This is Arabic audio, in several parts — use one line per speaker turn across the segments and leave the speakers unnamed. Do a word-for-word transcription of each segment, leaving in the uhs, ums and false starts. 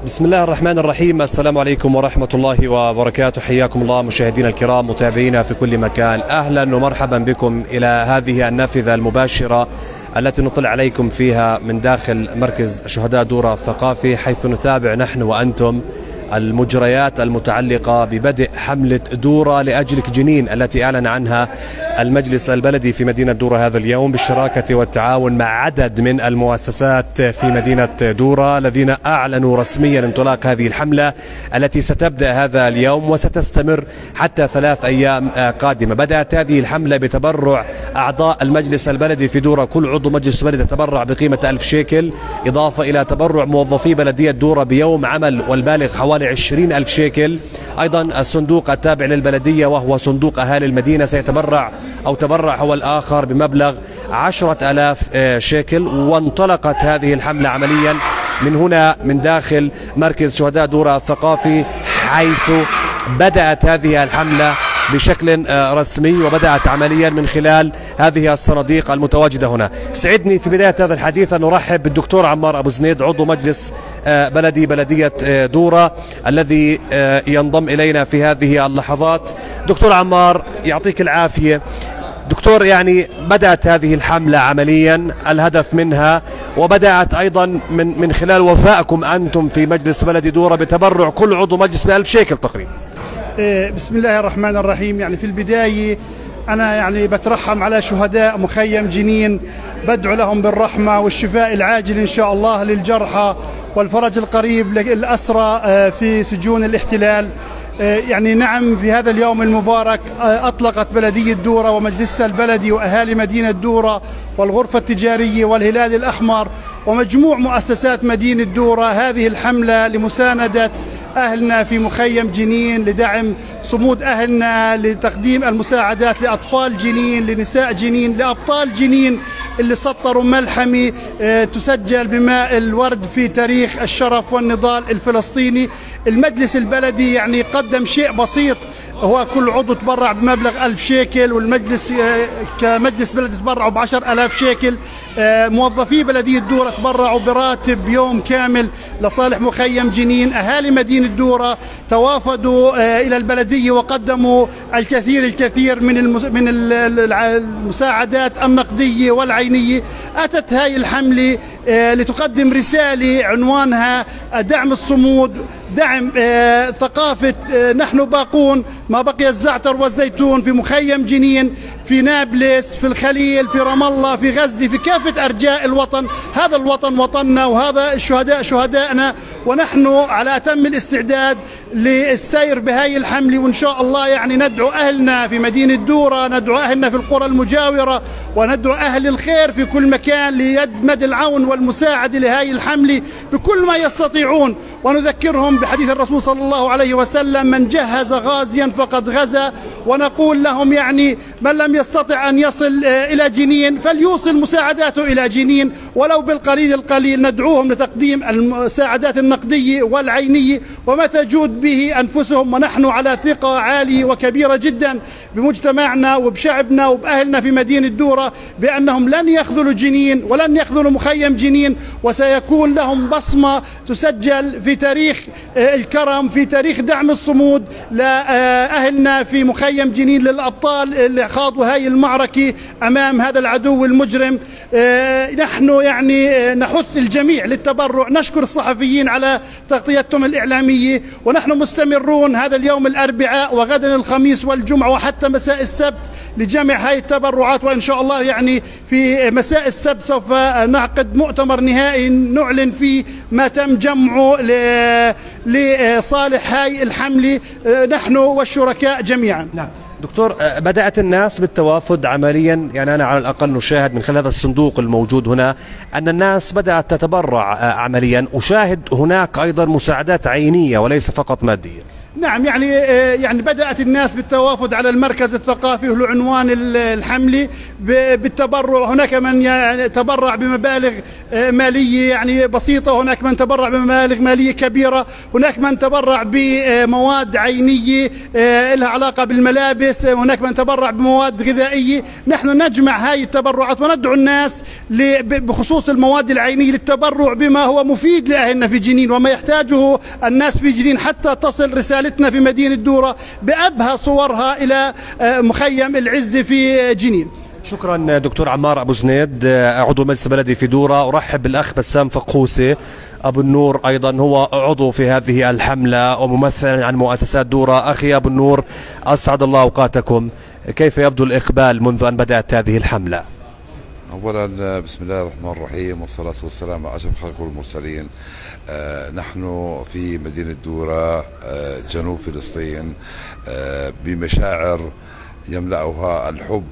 بسم الله الرحمن الرحيم. السلام عليكم ورحمة الله وبركاته. حياكم الله مشاهدينا الكرام متابعينا في كل مكان، أهلا ومرحبا بكم إلى هذه النافذة المباشرة التي نطلع عليكم فيها من داخل مركز شهداء دورة الثقافي، حيث نتابع نحن وأنتم المجريات المتعلقة ببدء حملة دورة لأجلك جنين التي أعلن عنها المجلس البلدي في مدينة دورة هذا اليوم بالشراكة والتعاون مع عدد من المؤسسات في مدينة دورة الذين أعلنوا رسميا انطلاق هذه الحملة التي ستبدأ هذا اليوم وستستمر حتى ثلاث أيام قادمة. بدأت هذه الحملة بتبرع أعضاء المجلس البلدي في دورة، كل عضو مجلس بلدي تبرع بقيمة ألف شيكل، إضافة إلى تبرع موظفي بلدية دورة بيوم عمل والبالغ حوالي عشرين ألف شيكل. أيضا الصندوق التابع للبلدية وهو صندوق أهالي المدينة سيتبرع أو تبرع هو الآخر بمبلغ عشرة آلاف شيكل. وانطلقت هذه الحملة عمليا من هنا من داخل مركز شهداء دورة الثقافي، حيث بدأت هذه الحملة بشكل رسمي وبدأت عمليا من خلال هذه الصناديق المتواجدة هنا. سعدني في بداية هذا الحديث أن أرحب بالدكتور عمار أبو زنيد، عضو مجلس بلدي بلدية دورة الذي ينضم إلينا في هذه اللحظات. دكتور عمار يعطيك العافية. دكتور، يعني بدأت هذه الحملة عمليا، الهدف منها وبدأت أيضا من من خلال وفائكم أنتم في مجلس بلدي دورة بتبرع كل عضو مجلس بألف شيكل تقريبا.
بسم الله الرحمن الرحيم. يعني في البداية أنا يعني بترحم على شهداء مخيم جنين، بدعو لهم بالرحمة والشفاء العاجل إن شاء الله للجرحى والفرج القريب للأسرى في سجون الاحتلال. يعني نعم، في هذا اليوم المبارك أطلقت بلدية دورة ومجلسها البلدي وأهالي مدينة دورة والغرفة التجارية والهلال الأحمر ومجموع مؤسسات مدينة دورة هذه الحملة لمساندة أهلنا في مخيم جنين، لدعم صمود أهلنا، لتقديم المساعدات لأطفال جنين، لنساء جنين، لأبطال جنين اللي سطروا ملحمة تسجل بماء الورد في تاريخ الشرف والنضال الفلسطيني. المجلس البلدي يعني قدم شيء بسيط، هو كل عضو تبرع بمبلغ ألف شيكل، والمجلس كمجلس بلدي تبرعوا بعشر ألاف شيكل. موظفي بلدية دورة تبرعوا براتب يوم كامل لصالح مخيم جنين. أهالي مدينة دورة توافدوا إلى البلدية وقدموا الكثير الكثير من من المساعدات النقدية والعينية. أتت هاي الحملة لتقدم رسالة عنوانها دعم الصمود، دعم ثقافة نحن باقون، ما بقي الزعتر والزيتون في مخيم جنين، في نابلس، في الخليل، في رام الله، في غزة، في كافة أرجاء الوطن. هذا الوطن وطننا وهذا الشهداء شهدائنا، ونحن على أتم الاستعداد للسير بهاي الحملة. وإن شاء الله يعني ندعو أهلنا في مدينة دورة، ندعو أهلنا في القرى المجاورة، وندعو أهل الخير في كل مكان ليد مد العون والمساعدة لهاي الحملة بكل ما يستطيعون. ونذكرهم بحديث الرسول صلى الله عليه وسلم: من جهز غازيا فقد غزا. ونقول لهم يعني من لم يستطع أن يصل إلى جنين فليوصل مساعداته إلى جنين ولو بالقليل القليل. ندعوهم لتقديم المساعدات النقدية والعينية وما تجود به أنفسهم، ونحن على ثقة عالية وكبيرة جدا بمجتمعنا وبشعبنا وبأهلنا في مدينة دورة بأنهم لن يخذلوا جنين ولن يخذلوا مخيم جنين، وسيكون لهم بصمة تسجل في تاريخ الكرم، في تاريخ دعم الصمود لأهلنا في مخيم جنين، للأبطال اللي خاضوا هاي المعركة أمام هذا العدو المجرم. نحن يعني نحث الجميع للتبرع، نشكر الصحفيين على تغطيتهم الإعلامية، ونحن مستمرون هذا اليوم الأربعاء وغدا الخميس والجمعة وحتى مساء السبت لجمع هاي التبرعات. وإن شاء الله يعني في مساء السبت سوف نعقد مؤتمر نهائي نعلن فيه ما تم جمعه لصالح هاي الحملة نحن والشركاء جميعا.
نعم دكتور، بدأت الناس بالتوافد عمليا، يعني أنا على الأقل نشاهد من خلال هذا الصندوق الموجود هنا أن الناس بدأت تتبرع عمليا، أشاهد هناك أيضا مساعدات عينية وليس فقط مادية.
نعم، يعني يعني بدأت الناس بالتوافد على المركز الثقافي وله عنوان الحملة بالتبرع. هناك من يعني تبرع بمبالغ مالية يعني بسيطة، وهناك من تبرع بمبالغ مالية كبيرة، هناك من تبرع بمواد عينية لها علاقة بالملابس، هناك من تبرع بمواد غذائية. نحن نجمع هاي التبرعات وندعو الناس بخصوص المواد العينية للتبرع بما هو مفيد لأهلنا في جنين وما يحتاجه الناس في جنين، حتى تصل رسالتنا في مدينة دورة بأبهى صورها إلى مخيم العزة في جنين.
شكرا دكتور عمار أبو زنيد، عضو مجلس بلدي في دورة. أرحب بالأخ بسام فقوسي أبو النور، أيضا هو عضو في هذه الحملة وممثلا عن مؤسسات دورة. أخي أبو النور، أسعد الله أوقاتكم. كيف يبدو الإقبال منذ أن بدأت هذه الحملة؟
أولا بسم الله الرحمن الرحيم، والصلاة والسلام على أشرف خلق المرسلين. آه نحن في مدينة دورة آه جنوب فلسطين آه بمشاعر يملأها الحب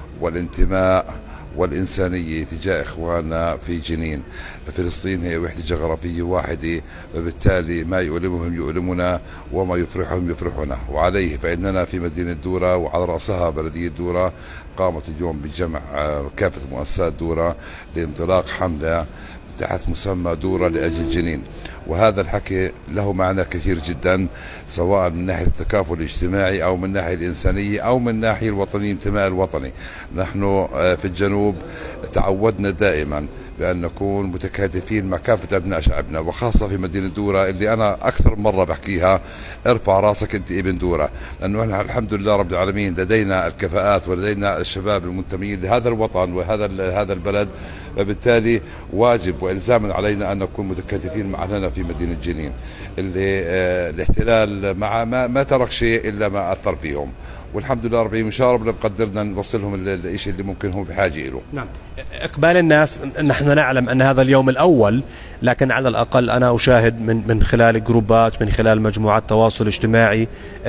والانتماء والإنسانية تجاه إخواننا في جنين. فلسطين هي وحدة جغرافية واحدة، وبالتالي ما يؤلمهم يؤلمنا وما يفرحهم يفرحنا. وعليه فإننا في مدينة دورة وعلى رأسها بلدية دورة قامت اليوم بجمع كافة مؤسسات دورة لانطلاق حملة تحت مسمى دورة لأجل جنين. وهذا الحكي له معنى كثير جدا، سواء من ناحية التكافل الاجتماعي أو من ناحية الإنسانية أو من ناحية الوطنية، انتماء الوطني. نحن في الجنوب تعودنا دائما بأن نكون متكاتفين مع كافة أبناء شعبنا، وخاصة في مدينة دورة اللي أنا أكثر مرة بحكيها ارفع راسك أنت ابن دورة، لأنه نحن الحمد لله رب العالمين لدينا الكفاءات ولدينا الشباب المنتمين لهذا الوطن وهذا هذا البلد، وبالتالي واجب وإلزاما علينا أن نكون متكاتفين مع أهلنا في مدينة جنين اللي آه الاحتلال مع ما, ما ترك شيء إلا ما أثر فيهم. والحمد لله رب العالمين إن شاء الله بقدرنا نوصلهم الشيء اللي ممكن هم بحاجة له.
نعم، إقبال الناس، نحن نعلم أن هذا اليوم الأول، لكن على الأقل أنا أشاهد من من خلال جروبات، من خلال مجموعات التواصل الاجتماعي،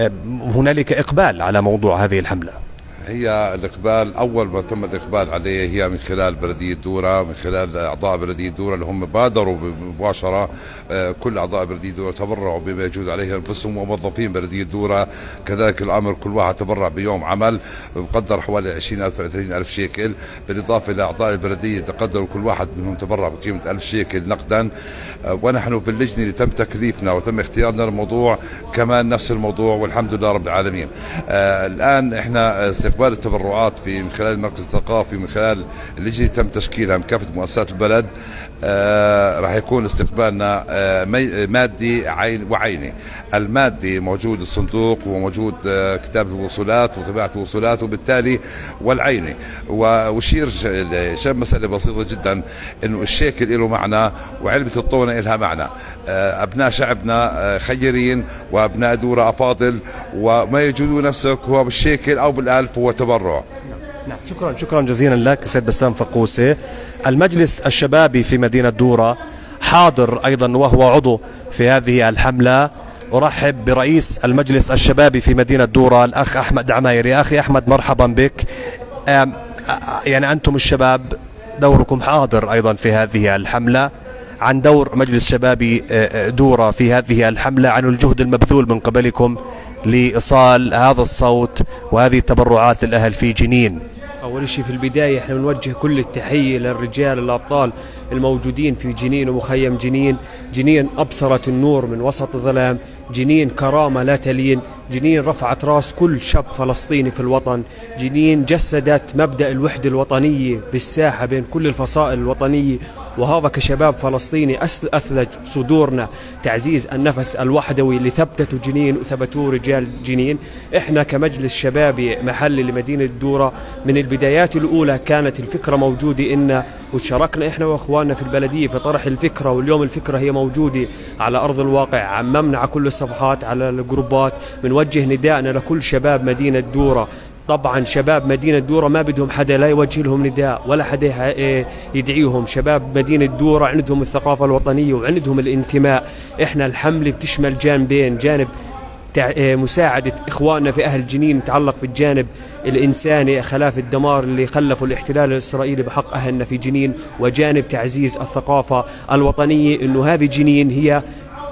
هنالك إقبال على موضوع هذه الحملة.
هي الإقبال أول ما تم الإقبال عليه هي من خلال بلدية دورة، من خلال أعضاء بلدية دورة اللي هم بادروا مباشرة. كل أعضاء بلدية دورة تبرعوا بما يجوز عليه أنفسهم، وموظفين بلدية دورة كذلك الأمر، كل واحد تبرع بيوم عمل مقدر حوالي عشرين ألف ثلاثين ألف شيكل، بالإضافة إلى أعضاء البلدية تقدروا كل واحد منهم تبرع بقيمة ألف شيكل نقدا. ونحن في اللجنة اللي تم تكليفنا وتم اختيارنا الموضوع كمان نفس الموضوع، والحمد لله رب العالمين. الآن إحنا استقبال التبرعات في من خلال المركز الثقافي، من خلال اللجنة تم تشكيلها من كافة مؤسسات البلد. آه راح يكون استقبالنا آه مادي عين وعيني. المادي موجود الصندوق وموجود آه كتاب الوصولات وطباعة الوصولات، وبالتالي والعيني. وأشير شاب مسألة بسيطة جدا، إنه الشيكل له معنى وعلبة الطونة لها معنى. آه أبناء شعبنا آه خيرين، وأبناء دورة أفاضل، وما يجدوا نفسك هو بالشيكل أو بالألف هو تبرع.
نعم، شكرا شكرا جزيلا لك سيد بسام فقوسي. المجلس الشبابي في مدينة دورة حاضر أيضا وهو عضو في هذه الحملة. أرحب برئيس المجلس الشبابي في مدينة دورة الأخ أحمد عمايري. أخي أحمد مرحبا بك. يعني أنتم الشباب دوركم حاضر أيضا في هذه الحملة. عن دور مجلس شبابي دورة في هذه الحملة، عن الجهد المبذول من قبلكم لإيصال هذا الصوت وهذه التبرعات للأهل في جنين.
أول شيء في البداية احنا بنوجه كل التحية للرجال الأبطال الموجودين في جنين ومخيم جنين. جنين أبصرت النور من وسط الظلام، جنين كرامة لا تلين، جنين رفعت راس كل شاب فلسطيني في الوطن، جنين جسدت مبدأ الوحدة الوطنية بالساحة بين كل الفصائل الوطنية. وهذا كشباب فلسطيني أثلج صدورنا تعزيز النفس الوحدوي اللي ثبتته جنين وثبتوه رجال جنين. احنا كمجلس شبابي محلي لمدينة دورة من البدايات الأولى كانت الفكرة موجودة إن وشاركنا احنا واخواننا في البلدية في طرح الفكرة، واليوم الفكرة هي موجودة على أرض الواقع. عممنا على كل الصفحات على الجروبات، بنوجه نداءنا لكل شباب مدينة دورة. طبعا شباب مدينة دورة ما بدهم حدا لا يوجه لهم نداء ولا حدا يدعيهم. شباب مدينة دورة عندهم الثقافة الوطنية وعندهم الانتماء. احنا الحملة بتشمل جانبين، جانب مساعدة إخواننا في أهل جنين يتعلق في الجانب الإنساني خلاف الدمار اللي خلفه الاحتلال الإسرائيلي بحق أهلنا في جنين، وجانب تعزيز الثقافة الوطنية، إنه هذه جنين هي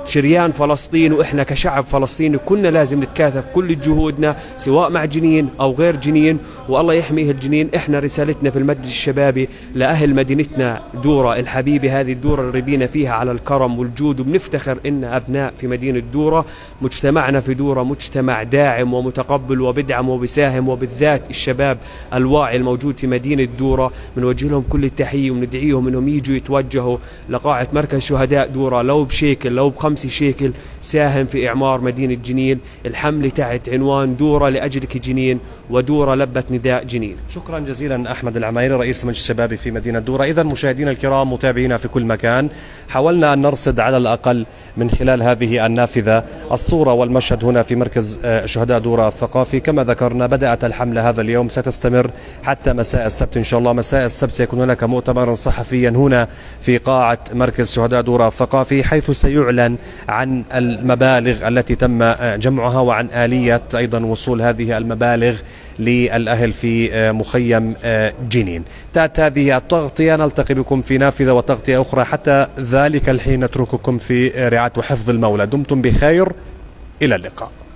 شريان فلسطين، وإحنا كشعب فلسطيني كنا لازم نتكاتف كل جهودنا سواء مع جنين أو غير جنين، والله يحمي أهل جنين. إحنا رسالتنا في المجلس الشبابي لأهل مدينتنا دورة الحبيبة، هذه الدورة اللي ربينا فيها على الكرم والجود، وبنفتخر إن أبناء في مدينة دورة. مجتمعنا في دورة مجتمع داعم ومتقبل وبدعم وبساهم، وبالذات الشباب الواعي الموجود في مدينة دورة بنوجه لهم كل التحية وندعيهم إنهم يجوا يتوجهوا لقاعة مركز شهداء دورة، لو بشيكل لو بخمس شيكل، ساهم في إعمار مدينة جنين. الحملة تحت عنوان دورة لأجلك جنين، ودورة لبت نداء جنين.
شكرا جزيلا أحمد العمايري رئيس المجلس الشبابي في مدينة دورة. إذا مشاهدينا الكرام متابعينا في كل مكان، حاولنا أن نرصد على الأقل من خلال هذه النافذة الصورة والمشهد هنا في مركز شهداء دورة الثقافي. كما ذكرنا بدأت الحملة هذا اليوم، ستستمر حتى مساء السبت إن شاء الله. مساء السبت سيكون هناك مؤتمر صحفيا هنا في قاعة مركز شهداء دورة الثقافي، حيث سيعلن عن المبالغ التي تم جمعها وعن آلية أيضا وصول هذه المبالغ للأهل في مخيم جنين. تأتي هذه التغطية، نلتقي بكم في نافذة وتغطية أخرى. حتى ذلك الحين نترككم في رعاية وحفظ المولى. دمتم بخير، إلى اللقاء.